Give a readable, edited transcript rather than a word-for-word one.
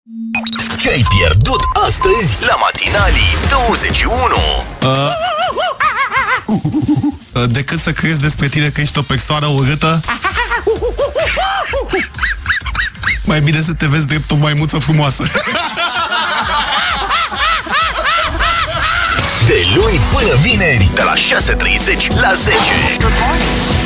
Ce ai pierdut astăzi la Matinalii 21? Decât să crezi despre tine că ești o persoană urâtă, mai bine să te vezi drept o maimuță frumoasă. De luni până vineri, de la 6:30 la 10.